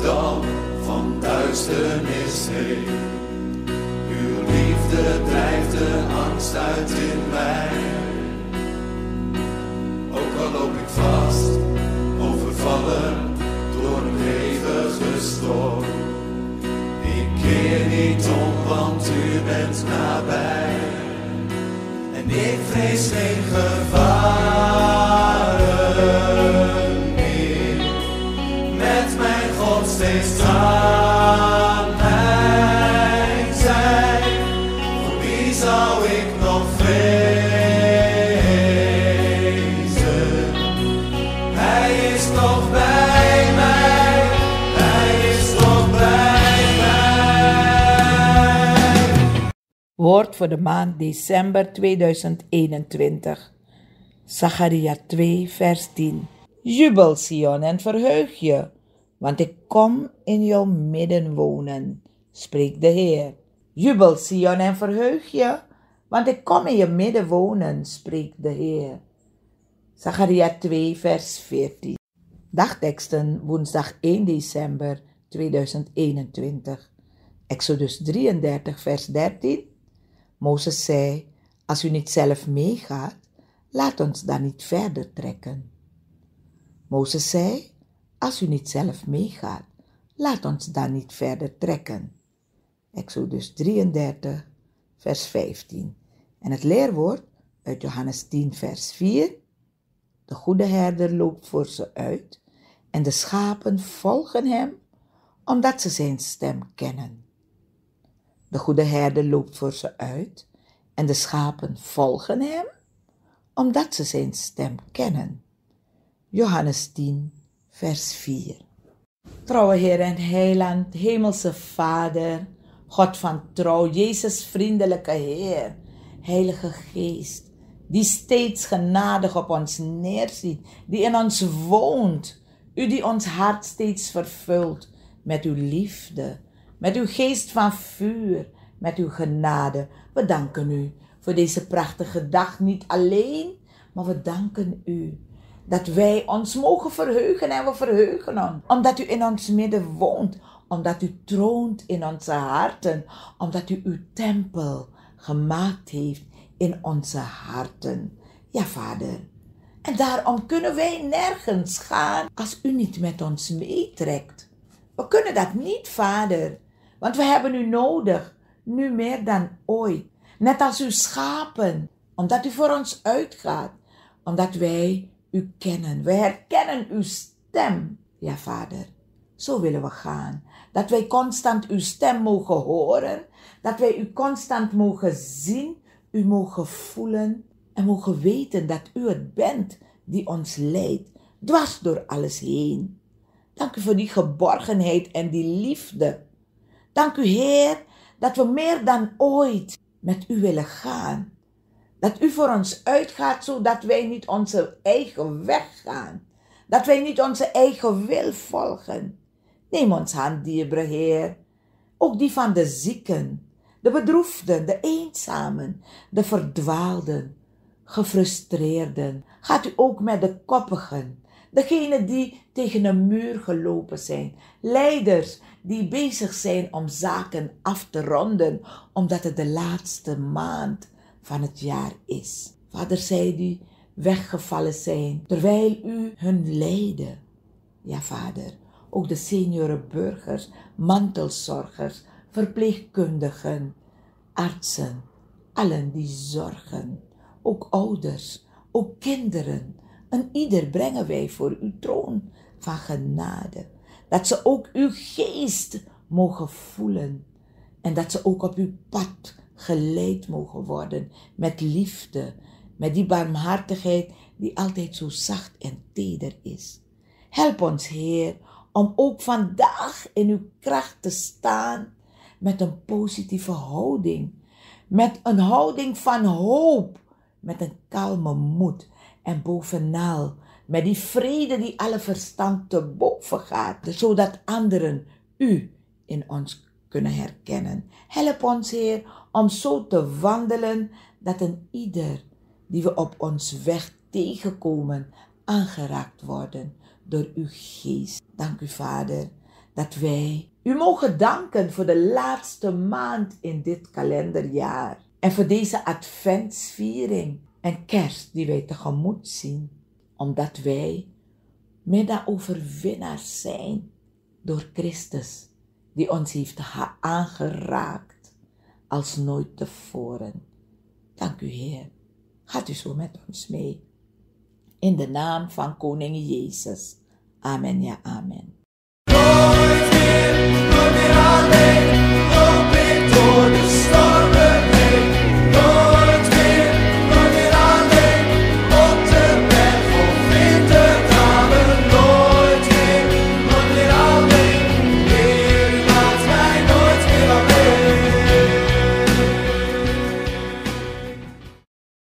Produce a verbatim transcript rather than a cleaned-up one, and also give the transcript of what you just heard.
dan van duisternis heen. Uw liefde drijft de angst uit in mij. Ook al loop ik vast, overvallen door een hevige storm. Ik keer niet om, want u bent nabij. En ik vrees geen gevaren meer. Met mijn God steeds aan mij zijn. Voor wie zou ik nog vrezen? Hij is toch bij mij. Hij is toch bij mij. Woord voor de maand december tweeduizend eenentwintig. Zacharia twee, vers tien. Jubel, Sion, en verheug je, want ik kom in jouw midden wonen, spreekt de Heer. Jubel, Sion, en verheug je, want ik kom in je midden wonen, spreekt de Heer. Zacharia twee, vers veertien. Dagteksten woensdag één december tweeduizend eenentwintig. Exodus drieëndertig, vers dertien. Mozes zei, als u niet zelf meegaat, laat ons dan niet verder trekken. Mozes zei, als u niet zelf meegaat, laat ons dan niet verder trekken. Exodus drieëndertig, vers vijftien. En het leerwoord uit Johannes tien, vers vier. De goede herder loopt voor ze uit en de schapen volgen hem, omdat ze zijn stem kennen. De goede herder loopt voor ze uit en de schapen volgen hem, omdat ze zijn stem kennen. Johannes tien, vers vier. Trouwe Heer en Heiland, Hemelse Vader, God van trouw, Jezus vriendelijke Heer, Heilige Geest, die steeds genadig op ons neerziet, die in ons woont, U die ons hart steeds vervult met uw liefde, met uw geest van vuur, met uw genade. We danken u voor deze prachtige dag, niet alleen, maar we danken u dat wij ons mogen verheugen en we verheugen ons. Omdat u in ons midden woont, omdat u troont in onze harten, omdat u uw tempel gemaakt heeft in onze harten. Ja, Vader. En daarom kunnen wij nergens gaan als u niet met ons meetrekt. We kunnen dat niet, Vader, want we hebben u nodig, nu meer dan ooit. Net als uw schapen, omdat u voor ons uitgaat, omdat wij u kennen. We herkennen uw stem. Ja, Vader, zo willen we gaan. Dat wij constant uw stem mogen horen, dat wij u constant mogen zien, u mogen voelen en mogen weten dat u het bent die ons leidt, dwars door alles heen. Dank u voor die geborgenheid en die liefde. Dank u, Heer, dat we meer dan ooit met u willen gaan. Dat u voor ons uitgaat, zodat wij niet onze eigen weg gaan. Dat wij niet onze eigen wil volgen. Neem ons hand, dierbare Heer. Ook die van de zieken, de bedroefden, de eenzamen, de verdwaalden, gefrustreerden. Gaat u ook met de koppigen, degenen die tegen een muur gelopen zijn. Leiders die bezig zijn om zaken af te ronden, omdat het de laatste maand van het jaar is. Vader, zij die weggevallen zijn, terwijl u hun leidde. Ja, Vader, ook de seniorenburgers, mantelzorgers, verpleegkundigen, artsen, allen die zorgen, ook ouders, ook kinderen. En ieder brengen wij voor uw troon van genade. Dat ze ook uw geest mogen voelen. En dat ze ook op uw pad geleid mogen worden. Met liefde. Met die barmhartigheid die altijd zo zacht en teder is. Help ons, Heer, om ook vandaag in uw kracht te staan. Met een positieve houding. Met een houding van hoop. Met een kalme moed. En bovenal met die vrede die alle verstand te boven gaat. Zodat anderen u in ons kunnen herkennen. Help ons, Heer, om zo te wandelen dat een ieder die we op ons weg tegenkomen aangeraakt worden door uw geest. Dank u, Vader, dat wij u mogen danken voor de laatste maand in dit kalenderjaar. En voor deze adventsviering en kerst die wij tegemoet zien. Omdat wij midden-overwinnaars zijn door Christus, die ons heeft aangeraakt als nooit tevoren. Dank u, Heer. Gaat u zo met ons mee. In de naam van Koning Jezus. Amen, ja, amen.